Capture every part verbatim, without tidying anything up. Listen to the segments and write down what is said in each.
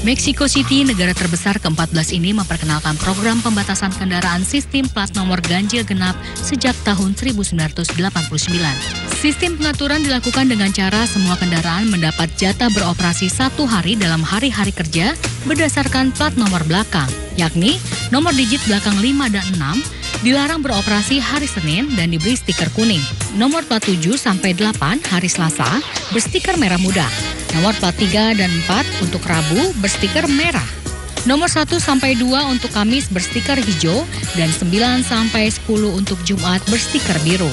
Mexico City, negara terbesar keempat belas ini memperkenalkan program pembatasan kendaraan sistem plat nomor ganjil genap sejak tahun seribu sembilan ratus delapan puluh sembilan. Sistem pengaturan dilakukan dengan cara semua kendaraan mendapat jatah beroperasi satu hari dalam hari-hari kerja berdasarkan plat nomor belakang, yakni nomor digit belakang lima dan enam, dilarang beroperasi hari Senin dan diberi stiker kuning. Nomor plat tujuh sampai delapan hari Selasa berstiker merah muda. Nomor plat tiga dan empat untuk Rabu berstiker merah. Nomor satu sampai dua untuk Kamis berstiker hijau dan sembilan sampai sepuluh untuk Jumat berstiker biru.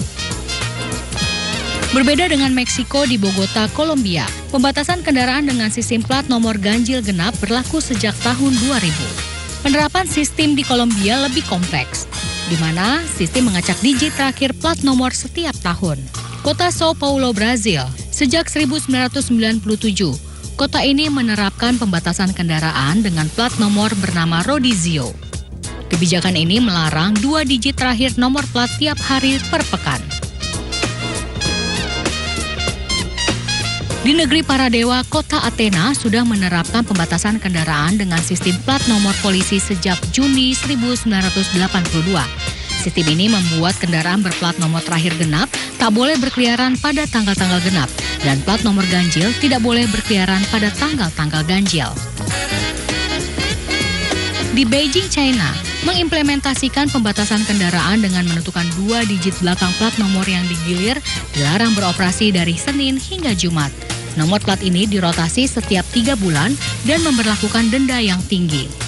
Berbeda dengan Meksiko di Bogota, Kolombia, pembatasan kendaraan dengan sistem plat nomor ganjil genap berlaku sejak tahun dua ribu. Penerapan sistem di Kolombia lebih kompleks, di mana sistem mengacak digit terakhir plat nomor setiap tahun. Kota Sao Paulo, Brazil. Sejak seribu sembilan ratus sembilan puluh tujuh, kota ini menerapkan pembatasan kendaraan dengan plat nomor bernama Rodizio. Kebijakan ini melarang dua digit terakhir nomor plat tiap hari per pekan. Di negeri para dewa, kota Athena sudah menerapkan pembatasan kendaraan dengan sistem plat nomor polisi sejak Juni seribu sembilan ratus delapan puluh dua. Sistem ini membuat kendaraan berplat nomor terakhir genap tak boleh berkeliaran pada tanggal-tanggal genap dan plat nomor ganjil tidak boleh berkeliaran pada tanggal-tanggal ganjil. Di Beijing, China, mengimplementasikan pembatasan kendaraan dengan menentukan dua digit belakang plat nomor yang digilir dilarang beroperasi dari Senin hingga Jumat. Nomor plat ini dirotasi setiap tiga bulan dan memberlakukan denda yang tinggi.